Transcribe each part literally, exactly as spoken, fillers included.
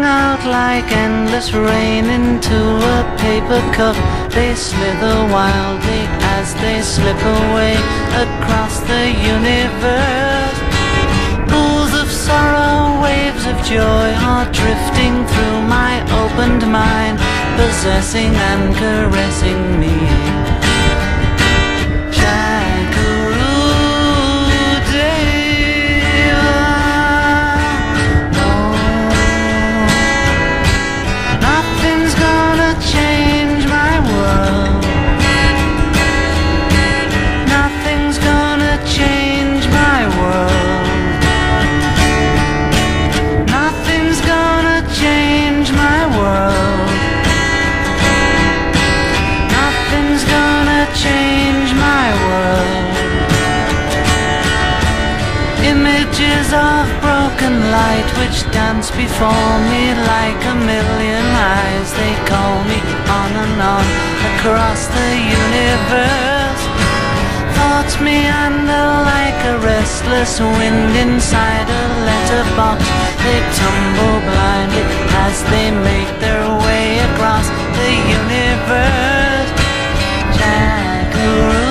pouring out like endless rain into a paper cup. They slither wildly as they slip away across the universe. Pools of sorrow, waves of joy are drifting through my opened mind, possessing and caressing me. Images of broken light which dance before me like a million eyes. They call me on and on across the universe. Thoughts meander like a restless wind inside a letterbox. They tumble blindly as they make their way across the universe. Jackaroo.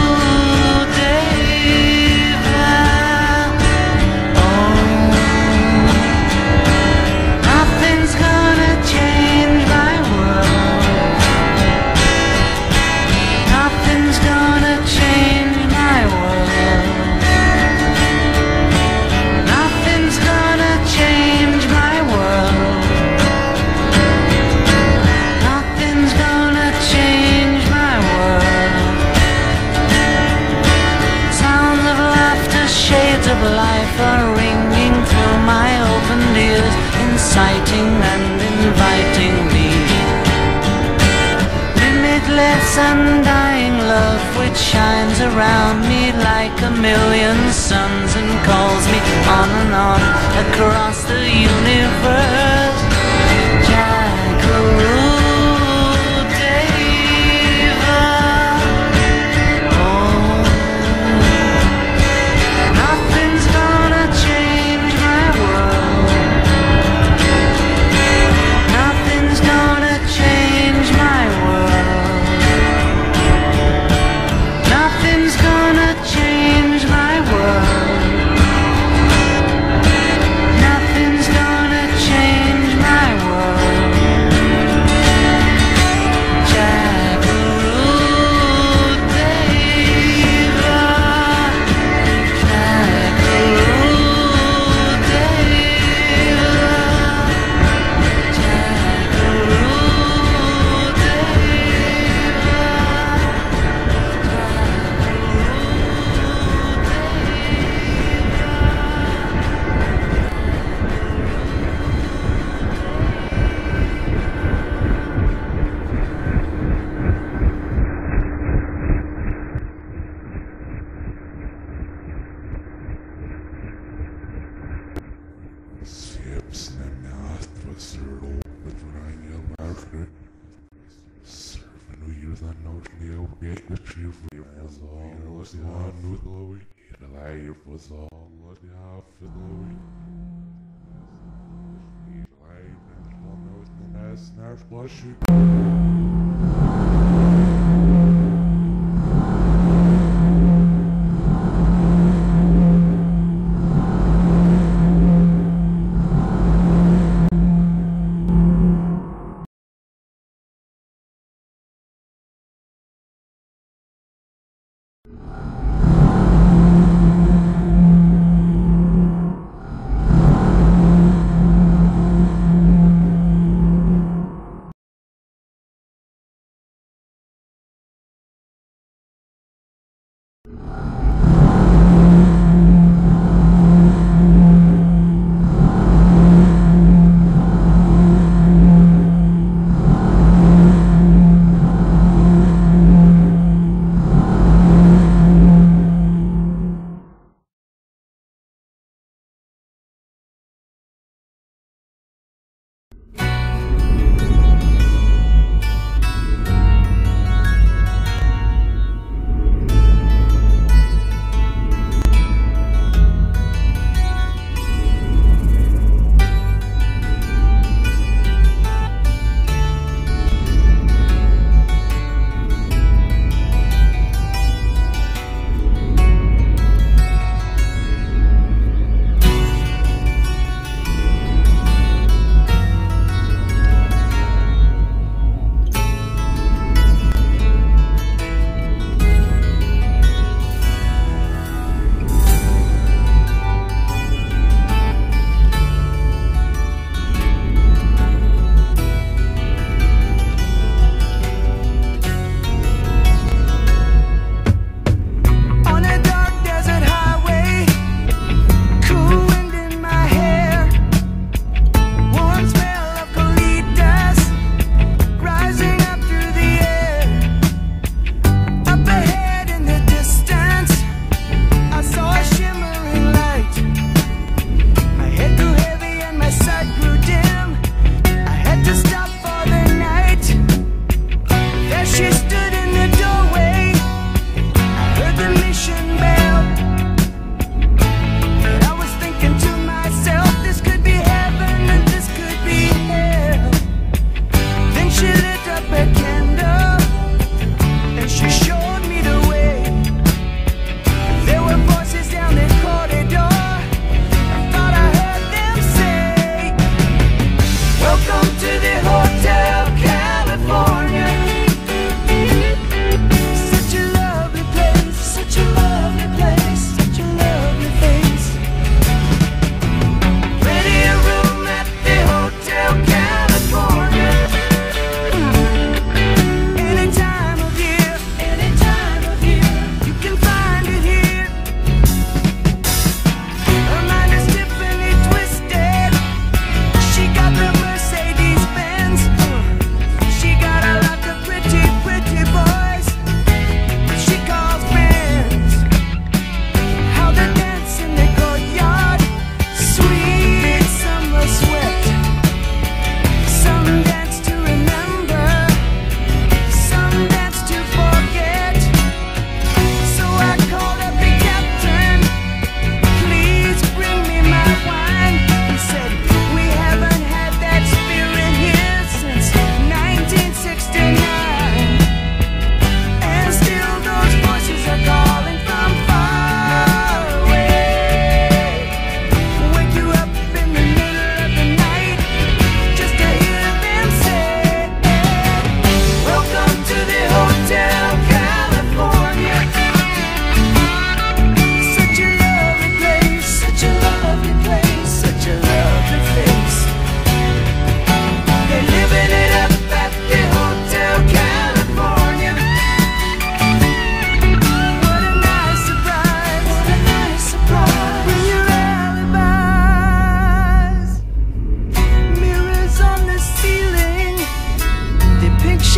Of life are ringing through my opened ears, inciting and inviting me. Limitless undying love which shines around me like a million suns and calls me on and on across the universe. Jackaroo. Sips na nacht was er op het ranje lager. Surfen wir dann noch nie auf Gegner schief. Er soll was die Hand nur glowy. Er leier was all what die Hafe glowy. Er leier van nooit een ass naar flasje.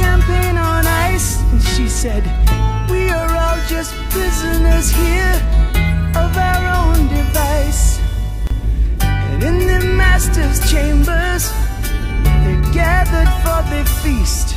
champagne on ice, and she said, we are all just prisoners here of our own device. And in the master's chambers they gathered for the feast.